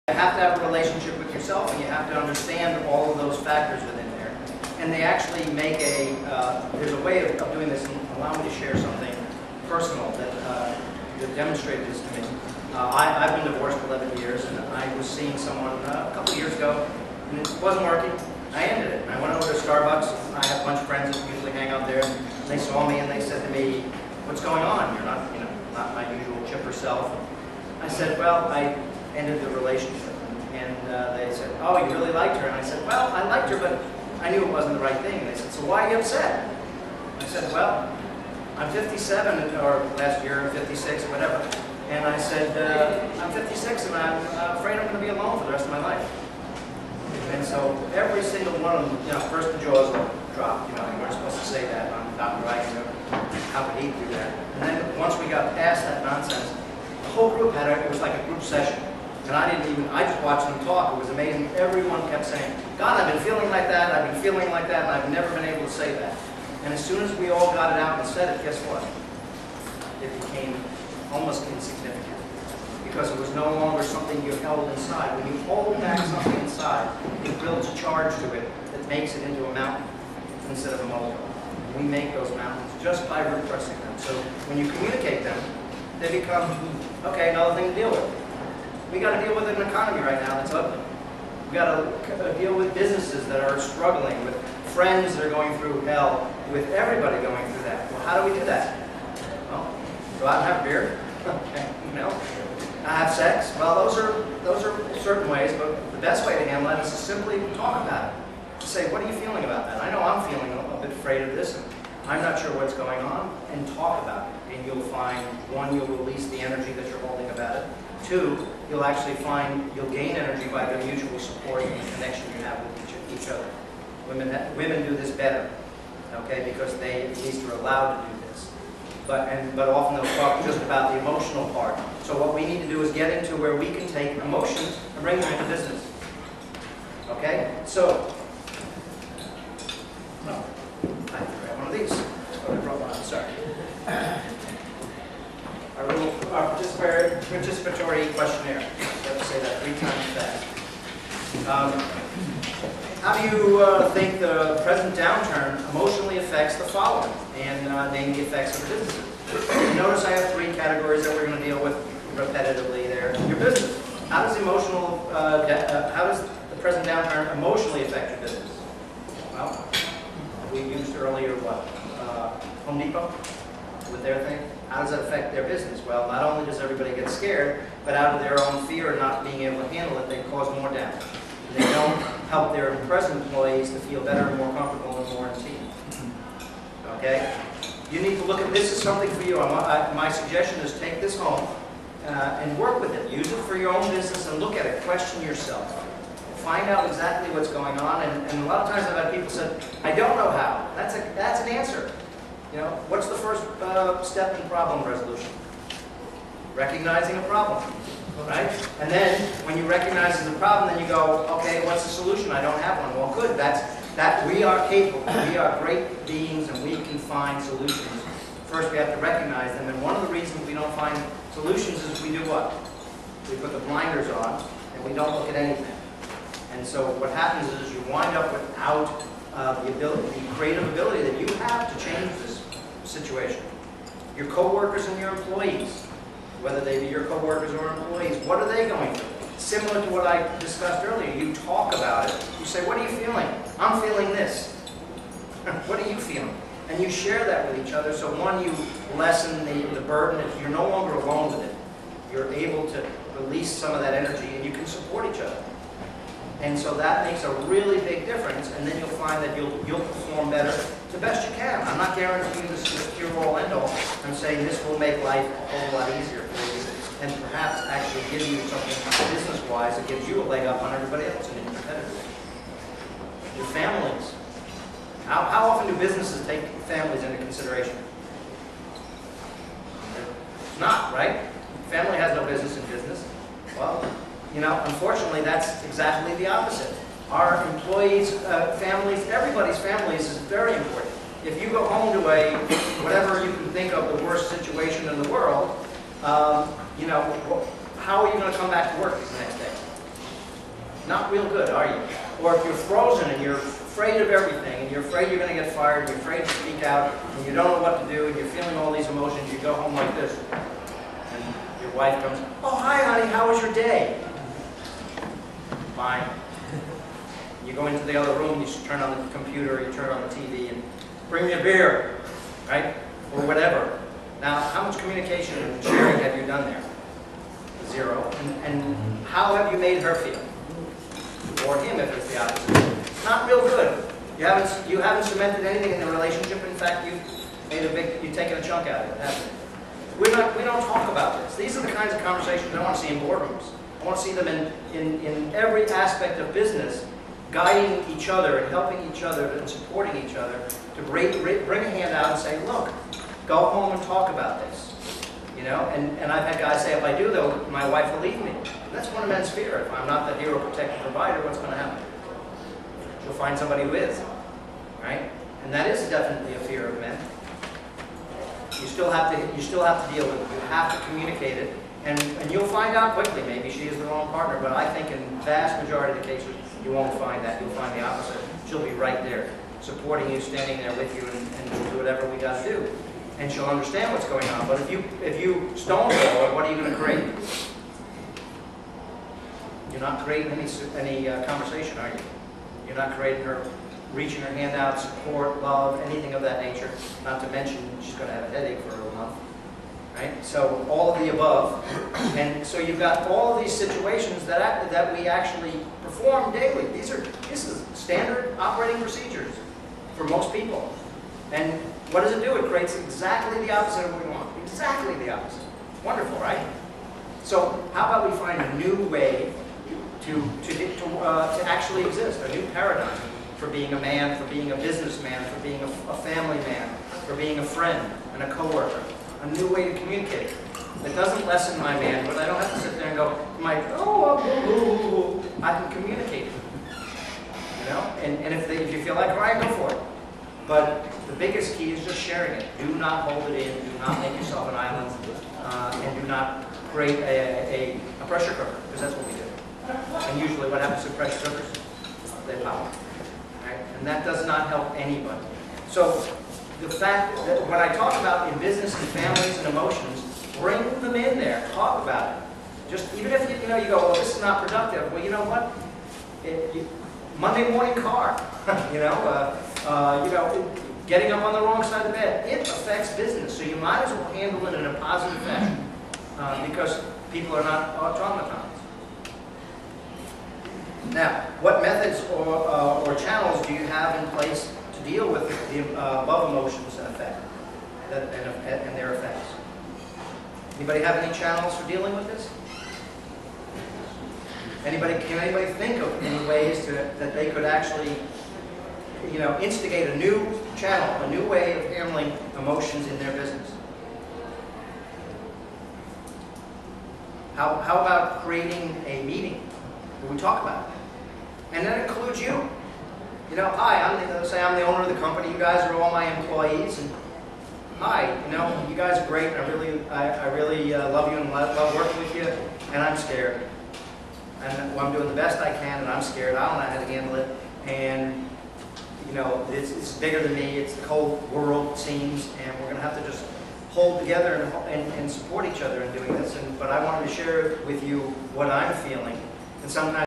You have to have a relationship with yourself, and you have to understand all of those factors within there. And they actually make there's a way of doing this, and allow me to share something personal that demonstrated this to me. I've been divorced for 11 years, and I was seeing someone a couple of years ago, and it wasn't working. I ended it. I went over to Starbucks. I have a bunch of friends that usually hang out there, and they saw me and they said to me, "What's going on? You're not, not my usual chipper self." I said, "Well, I ended the relationship." And they said, "Oh, you really liked her?" And I said, "Well, I liked her, but I knew it wasn't the right thing." And they said, "So why are you upset?" I said, "Well, I'm 57, or last year I'm 56, whatever." And I said, "I'm 56, and I'm afraid I'm going to be alone for the rest of my life." And so every single one of them, first the jaws dropped. You weren't supposed to say that on Dr. Wagner. How could he do that? And then once we got past that nonsense, the whole group it was like a group session. And I just watched them talk. It was amazing. Everyone kept saying, "God, I've been feeling like that, I've been feeling like that, and I've never been able to say that." And as soon as we all got it out and said it, guess what? It became almost insignificant. Because it was no longer something you held inside. When you hold back something inside, it builds a charge to it that makes it into a mountain instead of a molehill. We make those mountains just by repressing them. So when you communicate them, they become, okay, another thing to deal with. We got to deal with an economy right now that's ugly. We got to deal with businesses that are struggling, with friends that are going through hell, with everybody going through that. Well, how do we do that? Well, go out and have a beer. Have sex. Well, those are certain ways, but the best way to handle that is to simply talk about it. Say, what are you feeling about that? I know I'm feeling a bit afraid of this, and I'm not sure what's going on, and talk about it. And you'll find, one, you'll release the energy that you're holding about it. Two, you'll actually find you'll gain energy by the mutual support and the connection you have with each other. Women do this better, okay, because they at least are allowed to do this. But often they'll talk just about the emotional part. So what we need to do is get into where we can take emotions and bring them into business. Okay? So, no, I have to grab one of these. Oh, I brought one. Sorry. Our participatory questionnaire. I have to say that 3 times fast. How do you think the present downturn emotionally affects the following? And name the effects of the businesses. Notice I have 3 categories that we're going to deal with repetitively there. Your business. How does how does the present downturn emotionally affect your business? Well, we used earlier what? Home Depot with their thing. How does that affect their business? Well, not only does everybody get scared, but out of their own fear of not being able to handle it, they cause more damage. They don't help their present employees to feel better and more comfortable and more in team. Okay? You need to look at this as something for you. My suggestion is take this home and work with it. Use it for your own business and look at it. Question yourself. Find out exactly what's going on. And a lot of times I've had people say, "I don't know how." That's an answer. What's the first step in problem resolution? Recognizing a problem. Right? And then, when you recognize the problem, then you go, okay, what's the solution? I don't have one. Well, good. That we are capable. We are great beings, and we can find solutions. First, we have to recognize them. And one of the reasons we don't find solutions is we do what? We put the blinders on, and we don't look at anything. And so what happens is you wind up without the creative ability that you have to change this situation. Your coworkers and your employees, whether they be your coworkers or employees, what are they going through? Similar to what I discussed earlier, you talk about it. You say, "What are you feeling?" "I'm feeling this." "What are you feeling?" And you share that with each other. So one, you lessen the burden. If you're no longer alone with it, you're able to release some of that energy, and you can support each other. And so that makes a really big difference. And then you'll find that you'll perform better the best you can. I'm not guaranteeing this is the cure-all, end-all. I'm saying this will make life a whole lot easier for you, and perhaps actually give you something business-wise that gives you a leg up on everybody else in your competitors. Your families. How often do businesses take families into consideration? Not, right? Family has no business in business. Well, unfortunately, that's exactly the opposite. Our employees, families, everybody's families is very important. If you go home to whatever you can think of the worst situation in the world, how are you going to come back to work the next day? not real good, are you? Or if you're frozen and you're afraid of everything, and you're afraid you're going to get fired, you're afraid to speak out, and you don't know what to do, and you're feeling all these emotions, you go home like this, and your wife comes, oh, hi, honey, how was your day? Fine. You go into the other room, you turn on the computer, you turn on the TV, and bring me a beer, right? Or whatever. Now, how much communication and sharing have you done there? Zero. And how have you made her feel? Or him, if it's the opposite. Not real good. You haven't cemented anything in the relationship. In fact, you've taken a chunk out of it, haven't you? We don't talk about this. These are the kinds of conversations I want to see in boardrooms. I want to see them in every aspect of business, guiding each other and helping each other and supporting each other to bring a hand out and say, look, go home and talk about this. You know, and I've had guys say, if I do, though, my wife will leave me. And that's one of men's fear. If I'm not the hero, protector, provider, what's going to happen? She'll find somebody who is, right? And that is definitely a fear of men. You still have to deal with it. You have to communicate it, and you'll find out quickly. Maybe she is the wrong partner, but I think in the vast majority of the cases, you won't find that. You'll find the opposite. She'll be right there, supporting you, standing there with you, and we'll do whatever we got to do. And she'll understand what's going on. But if you stonewall her, what are you going to create? You're not creating any conversation, are you? You're not creating her, reaching her hand out, support, love, anything of that nature. Not to mention she's going to have a headache for a month, right? So all of the above, and so you've got all of these situations that we actually perform daily. This is standard operating procedures for most people. And what does it do? It creates exactly the opposite of what we want. Exactly the opposite. Wonderful, right? So how about we find a new way to actually exist, a new paradigm for being a man, for being a businessman, for being a family man, for being a friend and a coworker. A new way to communicate. It doesn't lessen my manhood. I don't have to sit there and go, I can communicate. You know? And if you feel like crying, go for it. But the biggest key is just sharing it. Do not hold it in. Do not make yourself an island. And do not create a pressure cooker, because that's what we do. And usually what happens to pressure cookers? They pop. Right? And that does not help anybody. So the fact that when I talk about in business and families and emotions, bring them in there. Talk about it. Just even if you go, well, this is not productive. Well, you know what? Monday morning car. Getting up on the wrong side of the bed. It affects business, so you might as well handle it in a positive fashion because people are not automatons. Now, what methods or channels do you have in place to deal with the above emotions and and their effects? Anybody have any channels for dealing with this? Can anybody think of any ways that they could actually, instigate a new channel, a new way of handling emotions in their business? How about creating a meeting where we talk about it? And that includes you. Hi, say I'm the owner of the company. You guys are all my employees, and hi, you guys are great. And I really love you and love working with you, and I'm scared. And I'm doing the best I can, and I'm scared. I don't know how to handle it, and it's bigger than me. It's the whole world, it seems, and we're going to have to just hold together and support each other in doing this. But I wanted to share with you what I'm feeling, and sometimes